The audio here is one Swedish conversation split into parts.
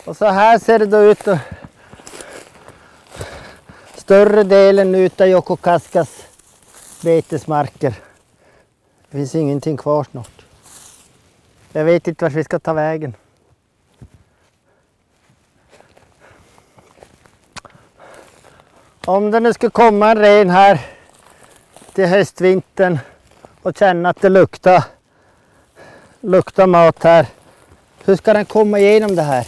Och så här ser det då ut. Och större delen utav Jokokaskas betesmarker. Det finns ingenting kvar snart. Jag vet inte vart vi ska ta vägen. Om det nu ska komma en ren här till höstvintern och känna att det luktar mat här. Hur ska den komma igenom det här?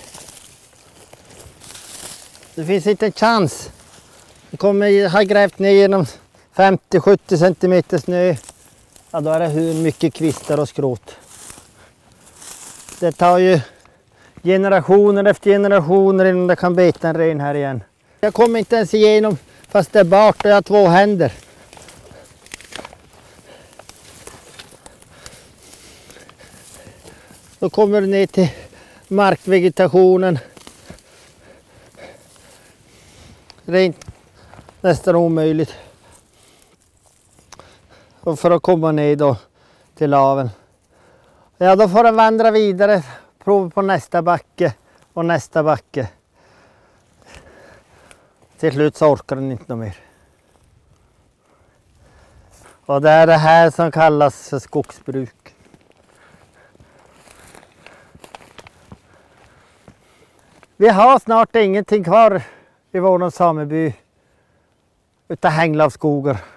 Det finns inte en chans. Den kommer ha grävt ner genom 50-70 cm snö. Ja, då är det hur mycket kvistar och skrot. Det tar ju generationer efter generationer innan det kan beta en ren här igen. Jag kommer inte ens igenom fast det är bart och jag har 2 händer. Då kommer du ner till markvegetationen. Rent nästan omöjligt. Och för att komma ner då till laven. Ja, då får den vandra vidare. Prova på nästa backe och nästa backe. Till slut så orkar den inte mer. Och det är det här som kallas för skogsbruk. Vi har snart ingenting kvar i vår sameby utav hänglavskogar.